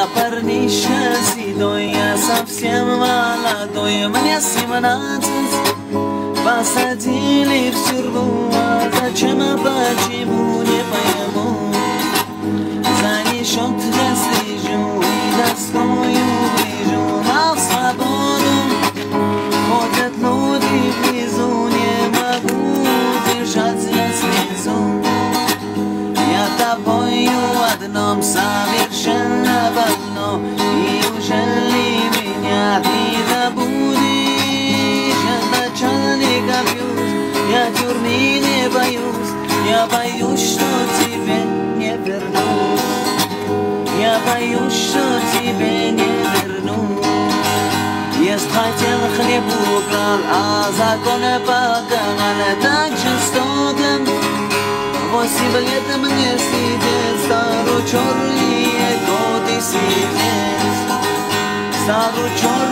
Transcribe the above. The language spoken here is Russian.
парниша седой, я совсем молодой, мне 17. Посадили в тюрьму, а зачем, а почему, не пойму. За несчет я слежу и доскою ближу, а в свободу ходят люди внизу, не могу держать я слезу. Я тобою одном, совершенно в одно, и уже ли меня ты забудешь? Я начальника бьюсь, я тюрьмы не боюсь, я боюсь, что тебе не вернусь. Я боюсь, что тебе не вернусь. Есть хотел хлеб украл, а законы поганый, так жестоко. 8 лет мне сидеть, старый черный годы сидеть, старый черный.